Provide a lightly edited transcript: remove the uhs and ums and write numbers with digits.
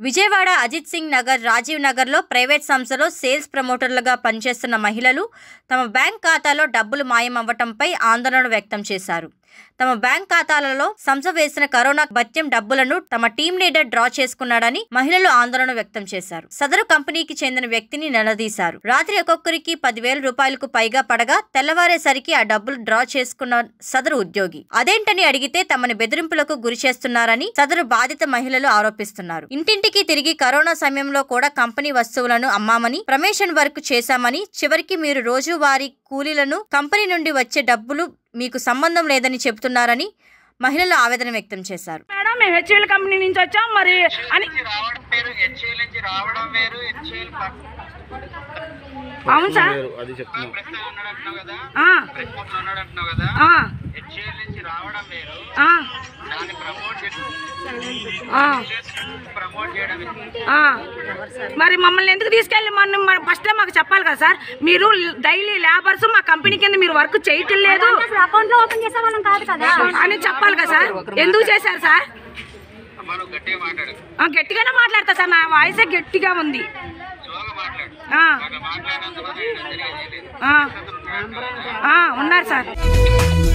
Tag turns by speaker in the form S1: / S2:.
S1: విజయవాడ అజిత్ సింగ్ నగర్, రాజీవ్ నగర్లో ప్రైవేట్ సంస్థలో సేల్స్ ప్రమోటర్లుగా పనిచేస్తున్న మహిళలు తమ బ్యాంక్ ఖాతాలో డబ్బులు మాయమవ్వటంపై ఆందోళన వ్యక్తం చేశారు. తమ బ్యాంక్ ఖాతాలలో సంస్థ వేసిన కరోనా భత్యం డబ్బులను తమ టీం లీడర్ డ్రా చేసుకున్నాడని మహిళలు ఆందోళన వ్యక్తం చేశారు. సదరు కంపెనీకి చెందిన వ్యక్తిని నిలదీశారు. రాత్రి ఒక్కొక్కరికి 10,000 రూపాయలకు పైగా పడగా తెల్లవారేసరికి ఆ డబ్బులు డ్రా చేసుకున్న సదరు ఉద్యోగి అదేంటని అడిగితే తమని బెదిరింపులకు గురి చేస్తున్నారని సదరు బాధిత మహిళలు ఆరోపిస్తున్నారు. ఇంటింటికి తిరిగి కరోనా సమయంలో కూడా కంపెనీ వస్తువులను అమ్మామని, ప్రమోషన్ వర్క్ చేశామని, చివరికి మీరు రోజువారీ కూలీలను కంపెనీ నుండి వచ్చే డబ్బులు మీకు సంబంధం లేదని చెబుతున్నారని మహిళలు ఆవేదన వ్యక్తం చేశారు.
S2: మేడం మేము హెచ్ఎల్ కంపెనీ నుంచి వచ్చాం మరి అని. అవును సార్, మరి మమ్మల్ని ఎందుకు తీసుకెళ్ళి ఫస్ట్ మాకు చెప్పాలి కదా సార్. మీరు డైలీ లేబర్స్ మా కంపెనీ కింద మీరు వర్క్ చేయటం లేదు అని చెప్పాలి కదా సార్. ఎందుకు చేశారు సార్? గట్టిగానే మాట్లాడతా సార్, నా వాయిసే గట్టిగా ఉంది. ఉన్నారు సార్.